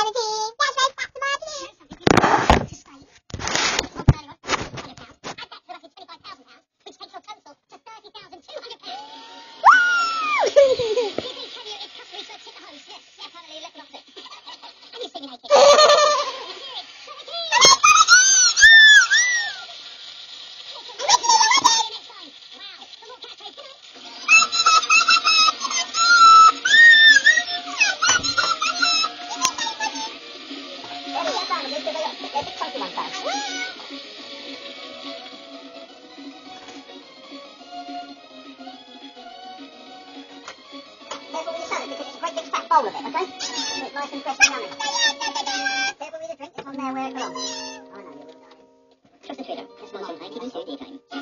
Careful with your salad because it's a great big fat bowl of it, okay? So it's nice and fresh and yummy. Careful with the drink, it's on there where it belongs. I know you will, darling. Trust the trigger. That's my champagne. Keep it sweet, dear Jane.